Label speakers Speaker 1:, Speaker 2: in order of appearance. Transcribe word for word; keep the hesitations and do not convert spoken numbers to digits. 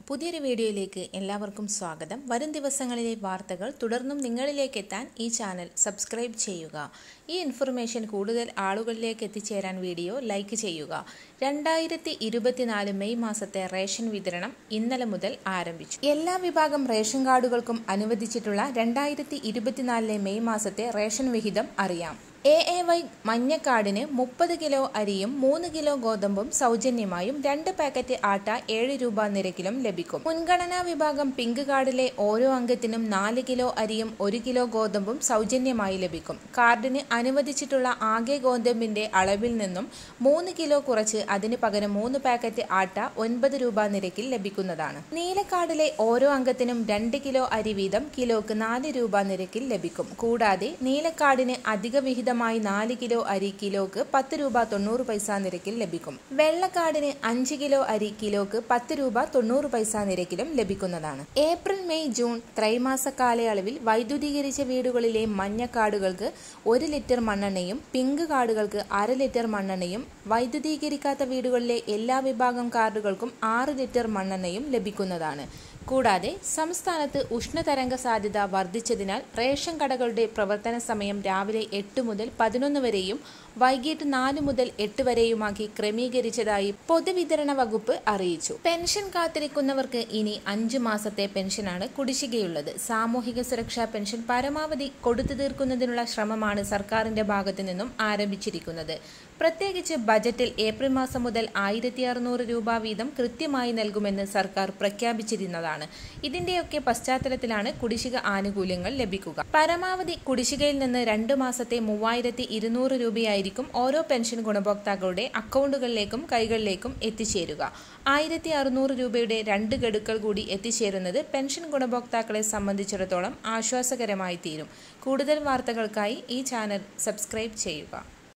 Speaker 1: പുതിയൊരു വീഡിയോയിലേക്ക് എല്ലാവർക്കും സ്വാഗതം. വരും ദിവസങ്ങളിലെ വാർത്തകൾ തുടർന്നും നിങ്ങളിലേക്ക് എത്താൻ ഈ ചാനൽ സബ്സ്ക്രൈബ് ചെയ്യുക. ഈ ഇൻഫർമേഷൻ കൂടുതൽ ആളുകളിലേക്ക് എത്തിച്ചേരാൻ വീഡിയോ ലൈക്ക് ചെയ്യുക. രണ്ടായിരത്തി ഇരുപത്തിനാല് മെയ് മാസത്തെ റേഷൻ വിതരണം ഇന്നലെ മുതൽ ആരംഭിച്ചു. എല്ലാ വിഭാഗം റേഷൻ കാർഡുകൾക്കും അനുവദിച്ചിട്ടുള്ള രണ്ടായിരത്തി ഇരുപത്തിനാലിലെ മെയ് മാസത്തെ റേഷൻ വിഹിതം അറിയാം. എ എ വൈ മഞ്ഞക്കാർഡിന് മുപ്പത് കിലോ അരിയും മൂന്ന് കിലോ ഗോതമ്പും സൗജന്യമായും രണ്ട് പാക്കറ്റ് ആട്ട ഏഴ് രൂപ നിരക്കിലും ലഭിക്കും. മുൻഗണനാ വിഭാഗം പിങ്ക് കാർഡിലെ ഓരോ അംഗത്തിനും നാല് കിലോ അരിയും ഒരു കിലോ ഗോതമ്പും സൗജന്യമായി ലഭിക്കും. കാർഡിന് അനുവദിച്ചിട്ടുള്ള ആകെ ഗോതമ്പിന്റെ അളവിൽ നിന്നും മൂന്ന് കിലോ കുറച്ച് അതിന് പകരം മൂന്ന് പാക്കറ്റ് ആട്ട ഒൻപത് രൂപ നിരക്കിൽ ലഭിക്കുന്നതാണ്. നീല കാർഡിലെ ഓരോ അംഗത്തിനും രണ്ട് കിലോ അരി വീതം കിലോക്ക് നാല് രൂപ നിരക്കിൽ ലഭിക്കും. കൂടാതെ നീലക്കാർഡിന് അധിക വിഹിതം നാല് കിലോ അരി കിലോക്ക് പത്ത് രൂപ തൊണ്ണൂറ് പൈസ നിരക്കിൽ ലഭിക്കും. വെള്ളക്കാർഡിന് അഞ്ച് കിലോ അരി കിലോക്ക് പത്ത് രൂപ തൊണ്ണൂറ് പൈസ നിരക്കിലും ലഭിക്കുന്നതാണ്. ഏപ്രിൽ മെയ് ജൂൺ ത്രൈമാസ കാലയളവിൽ വൈദ്യുതീകരിച്ച വീടുകളിലെ മഞ്ഞ കാർഡുകൾക്ക് ഒരു ലിറ്റർ മണ്ണെണ്ണയും പിങ്ക് കാർഡുകൾക്ക് അര ലിറ്റർ മണ്ണെണ്ണയും വൈദ്യുതീകരിക്കാത്ത വീടുകളിലെ എല്ലാ വിഭാഗം കാർഡുകൾക്കും ആറ് ലിറ്റർ മണ്ണെണ്ണയും ലഭിക്കുന്നതാണ്. കൂടാതെ സംസ്ഥാനത്ത് ഉഷ്ണതരംഗ സാധ്യത വർദ്ധിച്ചതിനാൽ റേഷൻ കടകളുടെ പ്രവർത്തന സമയം രാവിലെ എട്ട് മുതൽ പതിനൊന്ന് വരെയും വൈകിട്ട് നാല് മുതൽ എട്ട് വരെയുമാക്കി ക്രമീകരിച്ചതായി പൊതുവിതരണ വകുപ്പ് അറിയിച്ചു. പെൻഷൻ കാത്തിരിക്കുന്നവർക്ക് ഇനി അഞ്ചു മാസത്തെ പെൻഷനാണ് കുടിശ്ശികയുള്ളത്. സാമൂഹിക സുരക്ഷാ പെൻഷൻ പരമാവധി കൊടുത്തു തീർക്കുന്നതിനുള്ള ശ്രമമാണ് സർക്കാരിന്റെ ഭാഗത്തു നിന്നും ആരംഭിച്ചിരിക്കുന്നത്. പ്രത്യേകിച്ച് ബജറ്റിൽ ഏപ്രിൽ മാസം മുതൽ ആയിരത്തി അറുന്നൂറ് രൂപ വീതം കൃത്യമായി നൽകുമെന്ന് സർക്കാർ പ്രഖ്യാപിച്ചിരുന്നതാണ്. ഇതിന്റെയൊക്കെ പശ്ചാത്തലത്തിലാണ് കുടിശ്ശിക ആനുകൂല്യങ്ങൾ ലഭിക്കുക. പരമാവധി കുടിശ്ശികയിൽ നിന്ന് രണ്ടു മാസത്തെ മൂവായിരത്തി ഇരുന്നൂറ് രൂപയായിരിക്കും ഓരോ പെൻഷൻ ഗുണഭോക്താക്കളുടെ അക്കൗണ്ടുകളിലേക്കും കൈകളിലേക്കും എത്തിച്ചേരുക. ആയിരത്തി അറുന്നൂറ് രൂപയുടെ രണ്ട് ഗഡുക്കൾ കൂടി എത്തിച്ചേരുന്നത് പെൻഷൻ ഗുണഭോക്താക്കളെ സംബന്ധിച്ചിടത്തോളം ആശ്വാസകരമായി തീരും. കൂടുതൽ വാർത്തകൾക്കായി ഈ ചാനൽ സബ്സ്ക്രൈബ് ചെയ്യുക.